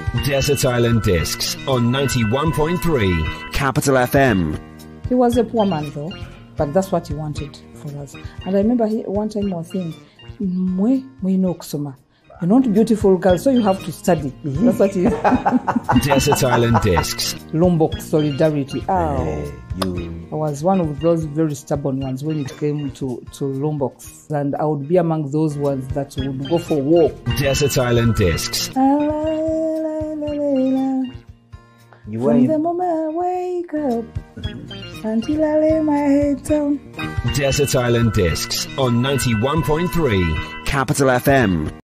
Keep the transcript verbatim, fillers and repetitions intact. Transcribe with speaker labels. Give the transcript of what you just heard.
Speaker 1: Desert Island Discs on ninety-one point three Capital F M.
Speaker 2: He was a poor man though, but that's what he wanted for us. And I remember he, one time he was saying, Mwe, mwe no kusoma. You're not beautiful girl, so you have to study. Mm-hmm. That's what he is.
Speaker 1: Desert Island Discs.
Speaker 2: Lombok solidarity. Oh,
Speaker 3: Hey, you.
Speaker 2: I was one of those very stubborn ones when it came to, to Lomboks. And I would be among those ones that would go for war.
Speaker 1: Desert Island Discs.
Speaker 3: You were
Speaker 2: From
Speaker 3: in
Speaker 2: the moment I wake up until I lay my head down.
Speaker 1: Desert Island Discs on ninety-one point three Capital F M.